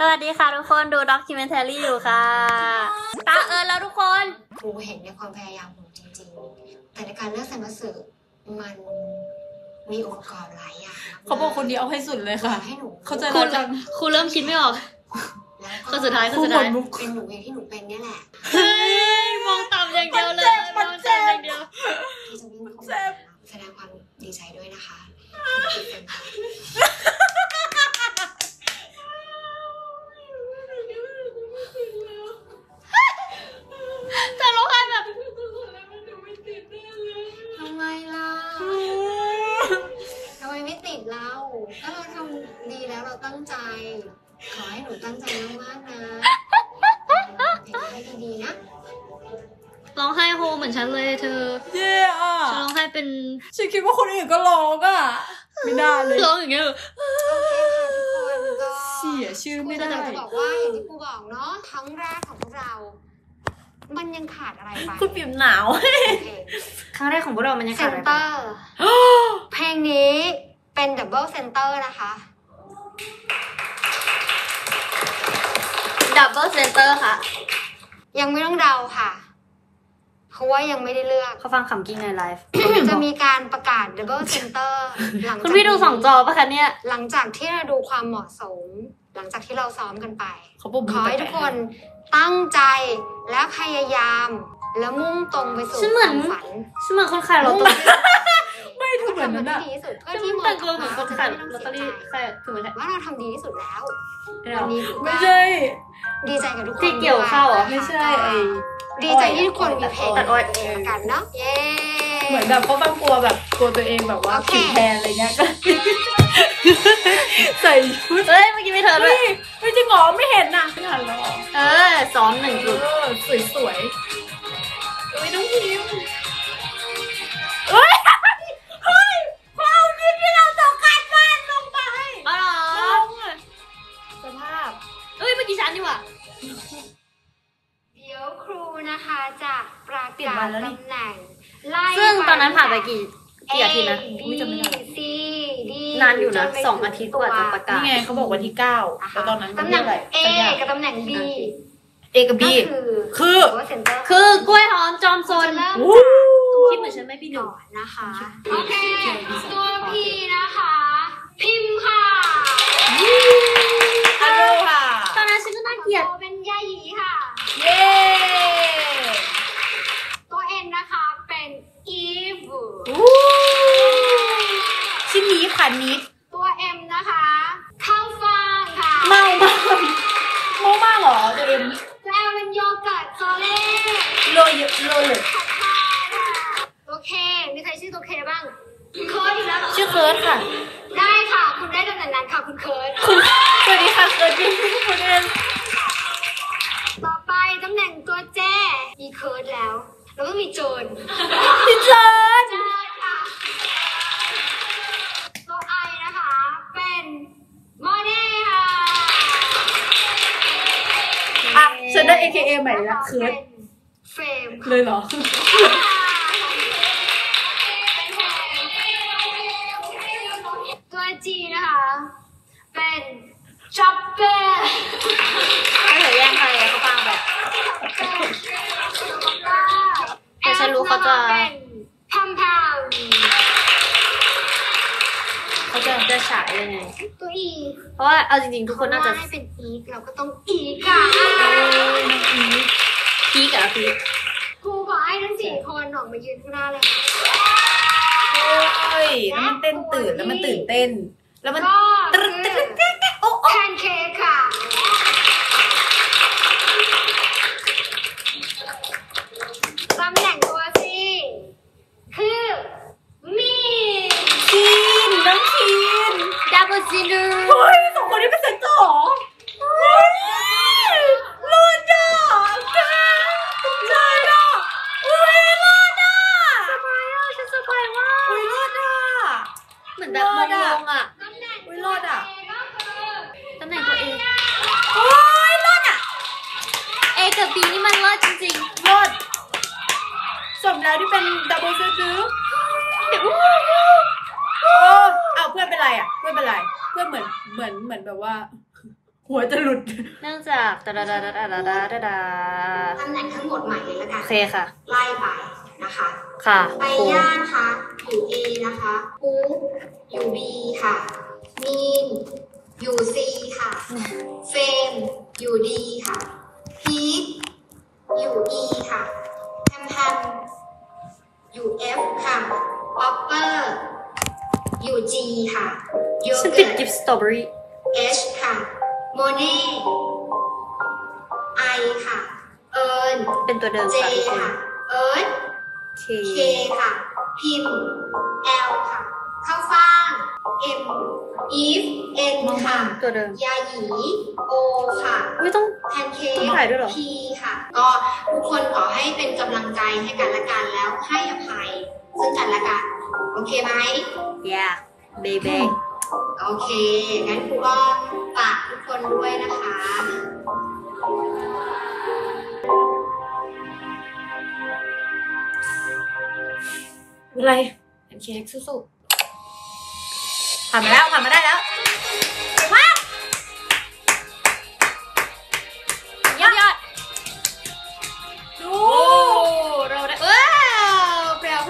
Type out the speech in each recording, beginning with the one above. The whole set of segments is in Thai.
วัสดีค่ะทุกคนดูด็อกคิวเมนทารี่อยู่ค่ะตาแล้วทุกคนครูเห็นในความพยายามของจริงๆแต่ในการเลือกสรรพสื่อมันมีองค์ประกอบหลายอย่างเขาบอกคนนี้เอาให้สุดเลยค่ะให้หนูเขาใจร้อนจังครูเริ่มคิดไม่ออกแล้วสุดท้ายเป็นหนูอย่างที่หนูเป็นเนี่ยแหละเฮ้ยมองต่ำอย่างเดียวเลยมองต่ำอย่างเดียวที่จะวิ่งเข้ามาแสดงความดีใจด้วยนะคะแต่ร้องไห้แบบทำไมล่ะทำไมไม่ติดเราถ้าเราทำดีแล้วเราตั้งใจขอให้หนูตั้งใจมากๆนะให้ดีๆนะร้องไห้โฮเหมือนฉันเลยเธอเย่อะฉันร้องไห้เป็นฉันคิดว่าคนอื่นก็ร้องอ่ะไม่ได้เลยร้องอย่างเงี้ยเสียชื่อไม่ได้จะบอกว่าอย่างที่ครูบอกเนาะครั้งแรกของพวกเรามันยังขาดอะไรไปคุณปิ่มหนาวครั้งแรกของพวกเรามันยังขาดอะไรไปเพลงนี้เป็นดับเบิลเซนเตอร์นะคะดับเบิลเซนเตอร์ค่ะยังไม่ต้องเดาค่ะเพราะว่ายังไม่ได้เลือกเขาฟังขำกิ้งในไลฟ์จะมีการประกาศดับเบิลเซนเตอร์หลังคุณพี่ดู2 จอปะคะเนี่ยหลังจากที่เราดูความเหมาะสมหลังจากที่เราซ้อมกันไปขอให้ทุกคนตั้งใจและพยายามแล้วมุ่งตรงไปสู่ความฝันฉันเหมือนคนขายลอตเตอรี่ไม่ถูกเหมือนนั้นอะเพื่อที่มองแต่เราเหมือนคนขายลอตเตอรี่ใครถูกไหมว่าเราทำดีที่สุดแล้ววันนี้ไม่ใช่ดีใจกับทุกคนที่เกี่ยวข้าวไม่ใช่ดีใจที่ทุกคนมีเพลงตัวเองกันเนาะเย้เหมือนแบบเขาบางกลัวแบบกลัวตัวเองแบบว่าผิดแทนอะไรเงี้ยก็ใส่ชุดเฮ้ยเมื่อกี้ไม่เธอด้วยไม่จริงหรอไม่เห็นนะไม่หันหรอซ้อม1 จุดสวยไม่ต้องพิมพ์เฮ้ยความคิดที่เราต้องการบ้านลงไปอ๋อสภาพเมื่อกี้ฉันนี่หว่าเดี๋ยวครูนะคะจะประกาศตำแหน่งซึ่งตอนนั้นผ่านไปกี่อาทิตย์นะนานอยู่นะ2 อาทิตย์กว่าจะประกาศนี่ไงเขาบอกวันที่9แล้วตอนนั้นตำแหน่ง A กับตำแหน่ง B A กับ B คือกล้วยหอมจอมซนคิดเหมือนฉันไม่พี่หนุ่มนะคะโอเคตัวพี่นะคะพิมพ์ค่ะฮัลโหลค่ะตอนนั้นฉันก็น่าเกลียดเป็นยาหยีค่ะเย้ตัวเอ็นนะคะเป็นอีฟชื่อนี้ค่ะนิดตัวเอ็มนะคะข้าวฟ่างค่ะเมามากเหรอตัวเอ็มตัวเอ็มเป็นโยเกิร์ตโซเล่โรยตัวเคมีใครชื่อตัวเคบ้างเคิร์ดอีกแล้วเหรอชื่อเคิร์ดค่ะได้ค่ะคุณได้ตำแหน่งนั้นค่ะคุณเคิร์ดสวัสดีค่ะเคิร์ดคุณเอ็มต่อไปตำแหน่งตัวเจมีเคิร์ดแล้วแล้วก็มีโจนค่ะตัวไอนะคะเป็นโมเน่ค่ะฉันได้ AKA ใหม่ละเคิร์ดเฟรมเลยเหรอตัวจีนะคะเป็นจ็อบเปอร์ไม่เหลือแย่งใครเขาฟังแบบแต่ฉันรู้เขาจะพัมเขาจะฉายยังไงตัวอีเพราะว่าเอาจริงๆทุกคนน่าจะให้เป็นอีกเราก็ต้องอีกอ่ะพีกอะพีกครูขอให้ทั้ง4 คนออกมายืนข้างหน้าเลยแล้วมันเต้นตื่นแล้วมันตื่นเต้นแล้วมันแพนเค้กค่ะตำแหน่งตัวซีคือมีน้องคีนดับเบิลซีนูเฮ้ย2 คนนี้เป็นเซนเตอร์หรอรอดอ่ะแกตกใจอ่ะรอดอ่ะสบายอ่ะฉันสบายมากรอดอ่ะเหมือนแบบมงอ่ะรอดอ่ะตำแหน่งตัวเองรอดอ่ะ A กับ B นี่มันรอดจริงๆรอดสมแล้วที่เป็นดับเบิลซื้อเอาเพื่อนเป็นไรอ่ะเพื่อนเป็นไรเพื่อนเหมือนแบบว่า หหัวจะหลุดเนื่องจากตำแหน่งทั้งหมดใหม่เลยละกันโอเคค่ะไล่ไปนะคะค่ะไปย่านค่ะอยู่ A นะคะปุ๊กอยู่ B ค่ะมีนอยู่ C ค่ะเฟรมอยู่ D ค่ะพีคอยู่ E ค่ะแฮมอยู่ F ค่ะป๊อปเปอร์อยู่ G ค่ะโยฉันเกิติดร์ตกิฟต์สตรอเบอรี่ H ค่ะโมเน่ I ค่ะเอิญเป็นตัวเดิม J ค่ะทุกคนค่ะเอิร์ธ K K ค่ะพิม L ค่ะข้าวฟ่าง M Eve N ค่ะตัวเดิมยาหยี O ค่ะไม่ต้องแพนเค้กถ่ายด้วยเหรอ P ค่ะ ก็ทุกคนขอให้เป็นกำลังใจให้กันและกันแล้วให้อภัยซึ่งกันและกันโอเคไหม yeah baby โอเคงั้นครูก็ฝากทุกคนด้วยนะคะอะไรแพนเค้กสู้ๆผ่านมาได้แล้วว้าวยอดดูเราได้ว้าวเปรี้ยว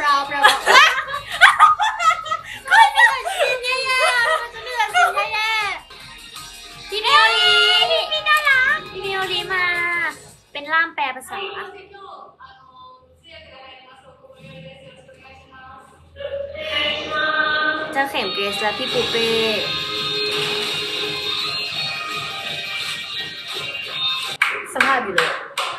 ก็เหนื่อยสิเนี่ยมันจะเหนื่อยสิเนี่ยพี่เนโอลีพี่น่ารักพี่มิโอรีมา เป็นล่ามแปลภาษาเจ้าเข็มเกรซและพี่ปูเป้สภาพอยู่เลย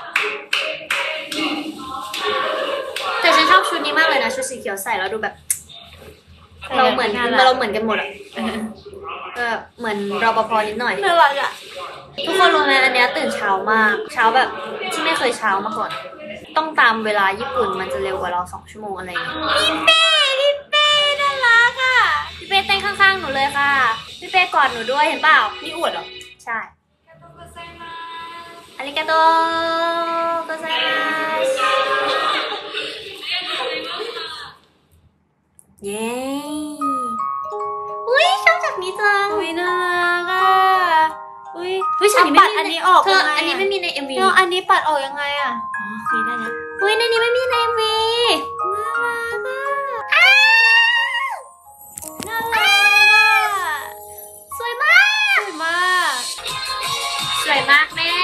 แต่ฉันชอบชุดนี้มากเลยนะชุดสีเขียวใส่แล้วดูแบบเราเหมือนกันหมดอ่ะเหมือนรปภนิดหน่อยน่ารักอ่ะทุกคนรู้ไหมอันเนี้ยตื่นเช้ามากเช้าแบบที่ไม่เคยเช้ามาก่อนต้องตามเวลาญี่ปุ่นมันจะเร็วกว่าเรา2 ชั่วโมงอะไรอย่างเงี้ยพี่เป้น่ารักอ่ะพี่เป้เต้นข้างๆหนูเลยค่ะพี่เป้กอดหนูด้วยเห็นเปล่านี่อวดเหรอใช่อาริกาโตโกไซมัสเย้อุ้ยชอบจากนี้จังอุ้ยน่ารักอ่ะอุ้ยฉันปัดอันนี้ออกเธออันนี้ไม่มีใน MV เธออันนี้ปัดออกยังไงอ่ะอ๋อโอเคได้แล้วอุ้ยในนี้ไม่มีใน MV น่ารักอ่ะสวยมากสวยมากแม่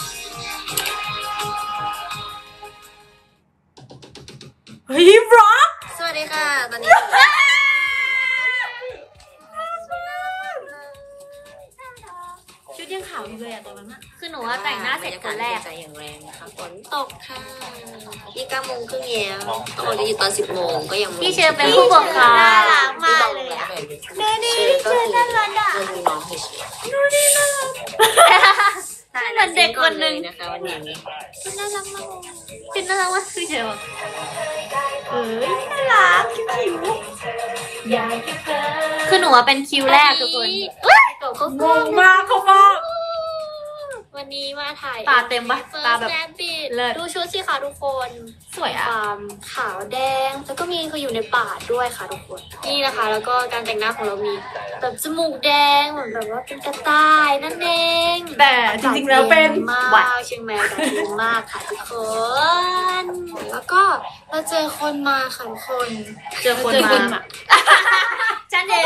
เฮ้ยร็อกสวัสดีค่ะตอนนี้ชุดยังขาวอยู่เลยอะตอนนั้นอะคือหนูว่าแต่งหน้าเสร็จคนแรกใจอย่างแรงนะคะฝนตกค่ะที่9 โมงครึ่งแล้วโอ้ยอยู่ตอน10 โมงก็ยังพี่เชอเป็นผู้ปกครองน่ารักมากเลยอะนี่พี่เชอน่ารักอะดูน้องเฉยดูนี่น่ารักเหมือนเด็กคนนึงนะคะวันนี้น่ารักมากคือน่ารักมากคือเชอน่ารักคิ้วคือหนูว่าเป็นคิวแรกทุกคนงงมากเขาบอกวันนี้มาถ่ายตาเต็มปะตาแบบดูชุดสิค่ะทุกคนสวยอะความขาวแดงแล้วก็มีคืออยู่ในป่าด้วยค่ะทุกคนนี่นะคะแล้วก็การแต่งหน้าของเรามีแบบจมูกแดงเหมือนแบบว่าเป็นกระต่ายนั่นเองแต่จริงๆแล้วเป็นมากเชียงใหม่แบบดีมากค่ะทุกคนแล้วก็เราเจอคนมาค่ะทุกคนเจอคนมาฉันเอง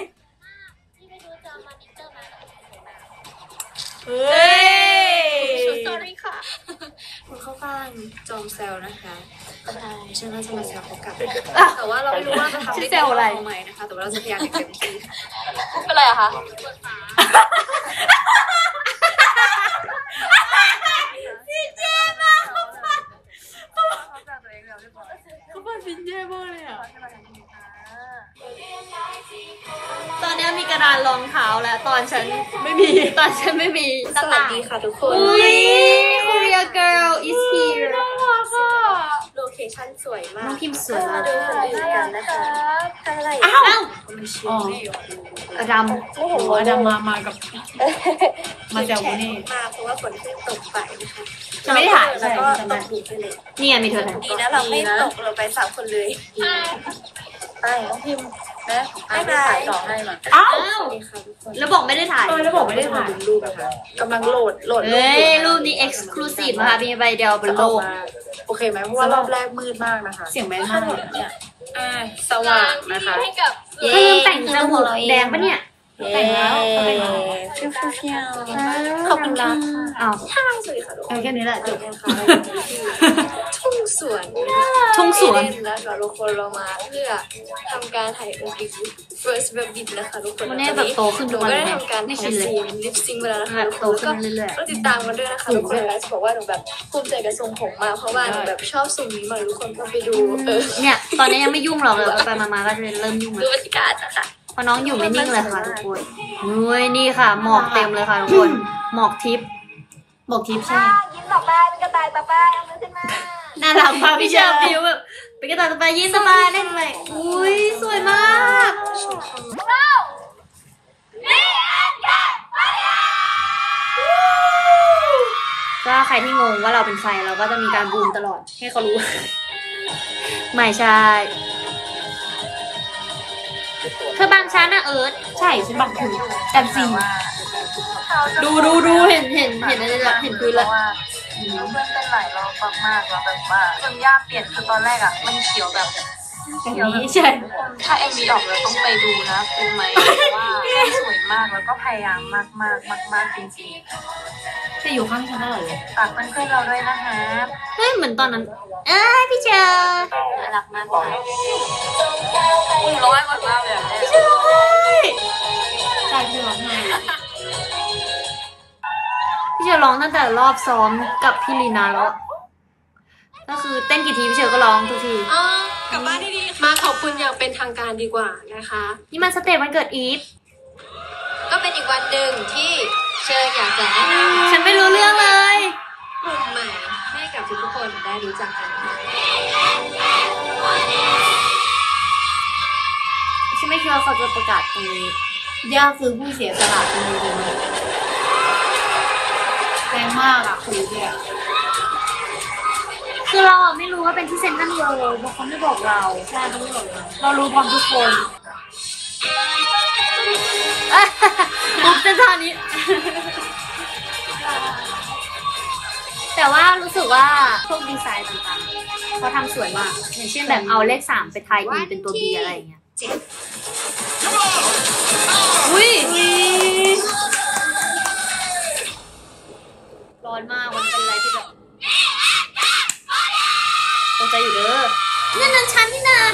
เฮ้ย sorry ค่ะคุณเข้าข้างจอมเซลนะคะใช่ฉันก็จะมาแซวเขากลับแต่ว่าเราไม่รู้ว่าจะทำได้ดีอะไรไหมนะคะแต่ว่าเราจะพยายามอย่างเต็มที่เป็นไรอะคะฟินเย่มากเขาเป็นฟินเย่มากเลยอะตอนนี้มีกระดานรองเท้าแล้วตอนฉันไม่มีสวัสดีค่ะทุกคนอุ้ย Korea girl is here โลเคชั่นสวยมากน้องพิมพ์สวยมาดูคนอื่นกันนะคะอะไรอ้าวอดัมโอ้โหอดัมมากับมาแซวกูนี่มาเพราะว่าฝนเพิ่งตกไปนะคะจะไม่ถ่ายแล้วก็ตกถูกไปเลยนี่มีเธอดีนะเราไม่ตกเราไป3 คนเลยไปน้องพิมพ์แม่ถ่ายต่อให้มาอ้าวแล้วบอกไม่ได้ถ่ายแล้วบอกไม่ได้ถ่ายรูปนะคะกำลังโหลดเฮ้ยรูปนี้ exclusive นะคะมีใบเดียวบนโลกโอเคไหมเพราะว่ารอบแรกมืดมากนะคะเสียงแม่มากเนี่ยสว่างนะคะเพิ่งแต่งจมูกแดงปะเนี่ยแต่งแล้วเชี่ยวขอบคุณค่ะอ้าวสวัสดีค่ะทุกคนแค่นี้แหละจบทุ่งสวนนะคะทุกคนเรามาเพื่อทำการถ่ายองค์ดิบ first baby นะคะทุกคนวันนี้แบบโตขึ้นทุกวันเลยทำการถ่ายซีนลิปซิงค์ไปแล้วนะคะโตขึ้นเรื่อยๆก็ติดตามกันด้วยนะคะทุกคนนะบอกว่าหนูแบบภูมิใจกับทรงผมมากเพราะว่าหนูแบบชอบทรงนี้มากทุกคนก็ไปดูเนี่ยตอนนี้ยังไม่ยุ่งหรอกเลยไปมาก็จะเริ่มยุ่งดูบรรยากาศนะคะพอน้องอยู่ไม่นิ่งเลยค่ะทุกคนนุ้ยนี่ค่ะหมอกเต็มเลยค่ะทุกคนหมอกทิพย์ใช่ยิ้มต่อไปเป็นกระต่ายต่อไปเอามือขึ้นมาน่ารักมากพี่เชอร์ฟิวแบบเป็นกระต่ายต่อไปยิ้มสบายได้เลยอุ้ยสวยมากก็ใครที่งงว่าเราเป็นใครเราก็จะมีการบูมตลอดให้เขารู้ไม่ใช่เธอบางชั้นนะเอิร์ธใช่ฉันบังคุณกันซีดูเห็นอะไรละเห็นพื้นละเพื่อนเต้นหลายรอบมากแล้วแบบว่าจนยากเปลี่ยนคือตอนแรกอ่ะมันเขียวแบบนี้ใช่ถ้าMVออกแล้วต้องไปดูนะรู้ไหมเพราะว่าสวยมากแล้วก็พยายามมากจริงๆจะอยู่ข้างฉันตลอดเลยฝากเพื่อนเราด้วยนะคะเฮ้ยเหมือนตอนนั้นพี่เชอร์น่ารักมากค่ะร้อยมากเลยพี่เชอร์ร้อยใจพี่ร้องไห้พี่เชอร์ร้องตั้งแต่รอบซ้อมกับพี่ลีนาแล้วก็คือเต้นกี่ทีพี่เชอร์ก็ร้องทุกทีกลับบ้านดีๆมาขอบคุณอย่างเป็นทางการดีกว่านะคะนี่มันสเตจวันเกิดอีฟก็เป็นอีกวันหนึ่งที่เชอร์อยากจะแนะนำฉันไม่รู้เรื่องเลยกลุ่มใหม่ให้กับทุกคนได้รู้จักกันฉันไม่คิดว่าเขาจะประกาศตรงนี้ย่าคือผู้เสียสละตรงนี้เลยแรงมากอะคือเนี่ยคือเราไม่รู้ว่าเป็นที่เซ็นทรัลเวิลด์เพราะเขาไม่บอกเราใช่เขาไม่บอกเรารู้พร้อมทุกคนปุ๊บจะตอนนี้แต่ว่ารู้สึกว่าพวกดีไซน์ต่างๆเขาทำสวยมากอย่างเช่นแบบเอาเลข3ไปทายอีเป็นตัว B อะไรอย่างเงี้ยอุ้ยร้อนมากมันเป็นอะไรที่แบบตกใจอยู่เด้อนี่นั่นฉันนี่นะ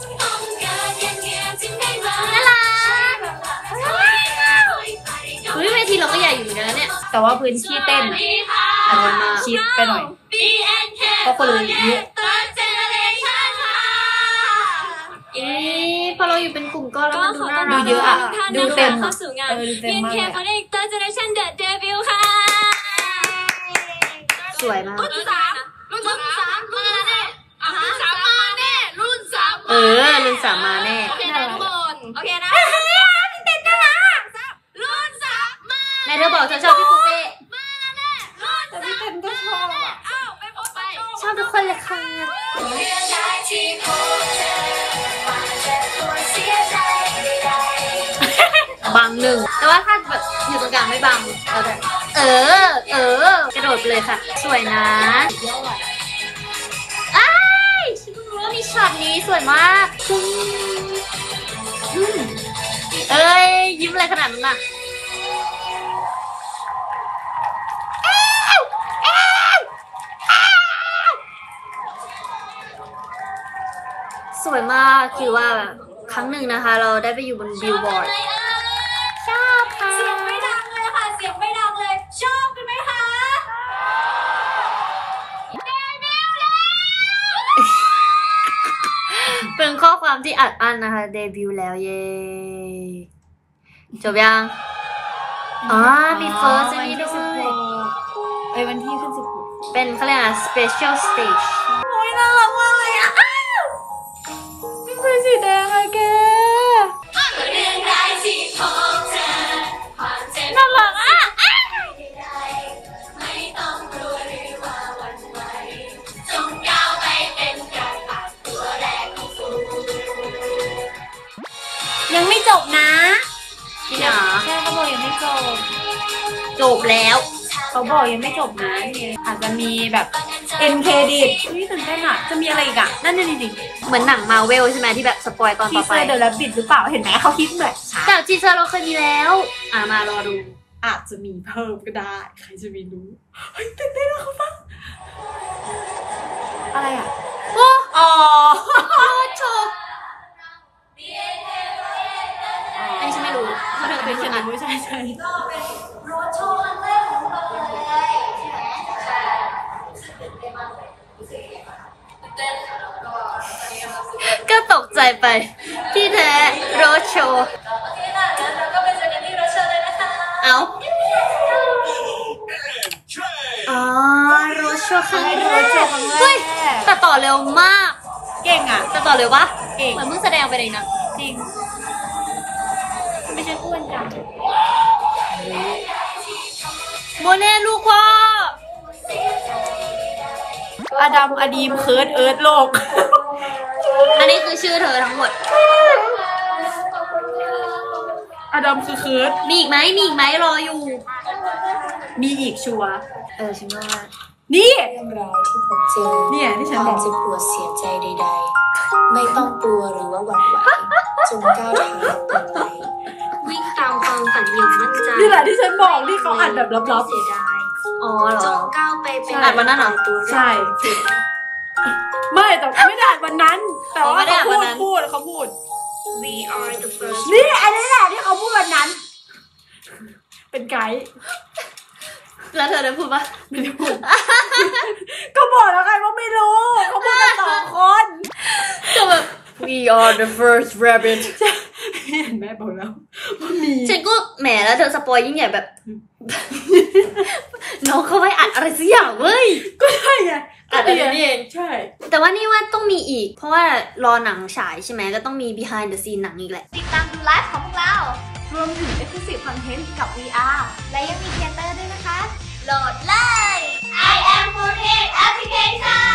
น่ารักเฮ้ยเวทีเราก็ใหญ่อยู่เหมือนกันนะเนี่ยแต่ว่าพื้นที่เต้นอาจจะมาชิดไปหน่อยเพราะคนเยอะพอเราอยู่เป็นกลุ่มก็แล้วมันดูน่ารักดูเยอะอ่ะดูเต็มเข้าสู่งานเต็มมากสวยมากรุ่น3มาแน่รุ่น3มาแน่โอเคนะทุกคนโอเคนะพี่เต้นน่ารักรุ่น3มาไหนเธอบอกเธอชอบพี่ปูเป้แต่พี่เต้นก็ชอบอ่ะชอบทุกคนเลยค่ะบังหนึ่งแต่ว่าถ้าแบบอยู่ตรงกลางไม่บังเราจะกระโดดไปเลยค่ะสวยนะฉันรู้ว่ามีช็อตนี้สวยมากยิ้มอะไรขนาดนั้นน่ะสวยมากคือว่าครั้งหนึ่งนะคะเราได้ไปอยู่บนบิลบอร์ดชอบค่ะเสียงไม่ดังเลยค่ะเสียงไม่ดังเลยชอบกันไหมคะเป็นข้อความที่อัดอั้นนะคะเดบิวต์แล้วเย้จบยังมีเฟิร์สนี่ด้วยวันที่ขึ้น16 เป็นเขาเรียกอะไร special stage โอ้ยน่ารักมากเลยอ่ะเป็นสีแดงอะแกน่ารักอ่ะจบนะจริงเหรอใช่เขาบอกยังไม่จบจบแล้วเขาบอกยังไม่จบนะอาจจะมีแบบเอ็นเครดิตนี่ตื่นเต้นอ่ะจะมีอะไรอีกอ่ะนั่นนี่ดิเหมือนหนังมาเวลใช่ไหมที่แบบสปอยตอนทีต่อเซไปอร์เดอะแรบบิทหรือเปล่าเห็นไหมเขาคิดเหมือนฉันแต่ทีเซอร์เราเคยมีแล้ว มารอดูอาจจะมีเพิ่มก็ได้ใครจะไม่รู้เฮ้ยตื่นเต้นแล้วเขาฟังอะไรอ่ะโอ้อ๋อโชว์อันนี้ฉันไม่รู้เพราะเธอเป็นคนอ่านไม่ใช่รถโชว์ครั้งแรกของเราเลยใช่ไหมใช่ก็ตกใจไป ที่แท้โรดโชว์โอเคค่ะงั้นเราก็ไปเจอกันที่รถโชว์เลยนะคะเอาอ๋อโรดโชว์ครั้งแรโรดโชว์ครั้งแรกเฮ้ยแต่ต่อเร็วมากเก่งอ่ะแต่ต่อเร็วปะเก่งเหมือนเพิ่งแสดงไปเลยนะจริงไม่ใช่อ้วนจังโมเน่ลูกพ่ออดัมอดีมเคิร์ดเอิร์ธโลกอันนี้คือชื่อเธอทั้งหมดอดัมคือเคิร์ดมีอีกไหมมีอีกไหมรออยู่มีอีกชัวร์ฉันว่านี่เรื่องร้ายที่พบเจอเนี่ยที่ฉันคบวาอมกเจ็บปวดเสียใจใดๆ ไม่ต้องกลัวหรือว่าหวั่นไหวจงก้าวเท้าต่อไปวิ่งตามความฝันอย่างมั่นใจนี่แหละที่ฉันบอกนี่เขาอัดแบบลับเสียดายอ๋อเหรจองก้าวไปเป็นอัดวันนั้นเหรอตัวๆ ใช่ ไม่แต่ไม่ได้อัดวันนั้น แต่ว่าไม่ได้เขาอัดวันนั้นพูดเขาพูด We are the first นี่อันนี้แหละที่เขาพูดวันนั้น เป็นไกด์แล้วเธอได้พูดปะไม่ได้พูด ก็บอกแล้วไงว่าไม่รู้เขาพูดกันสองคนก็แบบ We are the first rabbit เห็นแม่บอกแล้วว่ามีฉันก็แหมแล้วเธอสปอยยิ่งใหญ่แบบ น้องเขาไปอัดอะไรสักอย่างเว้ยก็ใช่ไงอัดอันนี้เองใช่แต่ว่านี่ว่าต้องมีอีก เพราะว่ารอหนังฉายใช่ไหมก็ต้องมี behind the scene หนังอีกแหละติดตามดูไลฟ์ของพวกเรารวมถึง exclusive content กับ VR และยังมีเทเตอร์ด้วยนะคะ โหลดเลย I am 48 application